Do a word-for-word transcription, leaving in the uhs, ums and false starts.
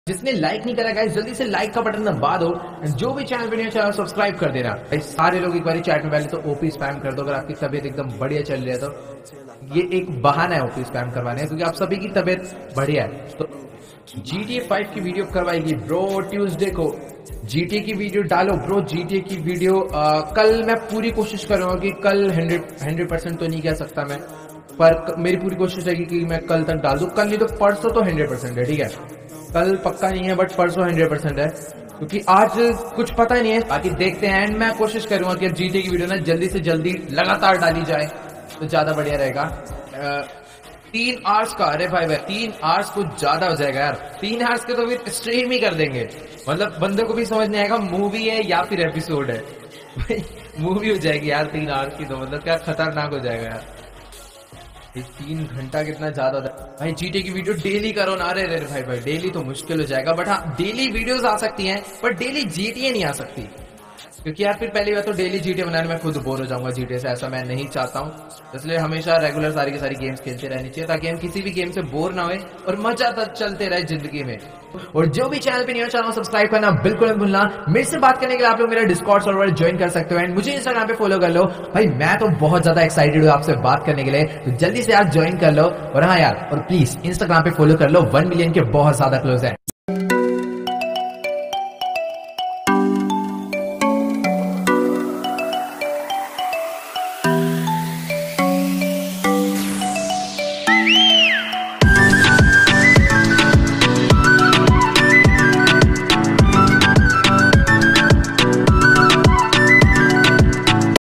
जिसने लाइक नहीं करा गाइस जल्दी से लाइक का बटन दबा दो। जो भी चैनल पे नहीं चैनल सब्सक्राइब कर देना। सारे लोग एक बार चैट में पहले तो ओपी स्पैम कर दो अगर आपकी तबीयत एकदम बढ़िया चल रही है तो। ये एक बहाना है ओपी स्पैम करवाने क्योंकि आप सभी की तबीयत बढ़िया है। तो जी टी ए फाइव की वीडियो करवाएगी ब्रो ट्यूसडे को। जी टी ए की वीडियो डालो ब्रो। जी टी ए की वीडियो आ, कल मैं पूरी कोशिश करूंगा कि कल हंड्रेड हंड्रेड परसेंट तो नहीं कह सकता मैं, पर मेरी पूरी कोशिश रहेगी कि मैं कल तक डाल दूं। कल नहीं तो परसों तो हंड्रेड परसेंट है, ठीक है। कल पक्का नहीं है बट परसों हंड्रेड परसेंट है क्योंकि आज कुछ पता नहीं है। बाकी देखते हैं एंड मैं कोशिश करूंगा कि अब जी टी ए की वीडियो ना जल्दी से जल्दी लगातार डाली जाए तो ज्यादा बढ़िया रहेगा। आ, तीन आवर्स का, अरे भाई भाई तीन आवर्स कुछ ज्यादा हो जाएगा यार। तीन आवर्स के तो फिर स्ट्रीम ही कर देंगे, मतलब बंदे को भी समझ नहीं आएगा मूवी है या फिर एपिसोड है। भाई मूवी हो जाएगी यार तीन आवर्स की, तो मतलब क्या खतरनाक हो जाएगा यार। ये तीन घंटा कितना ज्यादा था भाई। जी टी ए की वीडियो डेली करो ना। अरे रे भाई भाई डेली तो मुश्किल हो जाएगा, बट हाँ डेली वीडियोस आ सकती हैं पर डेली जी टी ए नहीं आ सकती क्योंकि यार फिर पहली बार तो डेली जी टी ए बनाने में खुद बोर हो जाऊंगा। जी टी ए से ऐसा मैं नहीं चाहता हूँ, इसलिए हमेशा रेगुलर सारी की सारी गेम्स खेलते रहनी चाहिए ताकि हम किसी भी गेम से बोर ना हुए और मजा तक चलते रहे जिंदगी में। और जो भी चैनल पे नहीं हो चैनल सब्सक्राइब करना बिल्कुल मत भूलना। मेरे से बात करने के लिए आप लोग मेरा डिस्कॉर्ड सर्वर ज्वाइन कर सकते हो एंड मुझे इंस्टाग्राम पे फॉलो कर लो। भाई मैं तो बहुत ज्यादा एक्साइटेड हूँ आपसे बात करने के लिए, तो जल्दी से यार ज्वाइन कर लो। और हाँ यार, और प्लीज इंस्टाग्राम पे फॉलो कर लो, वन मिलियन के बहुत ज्यादा क्लोज है।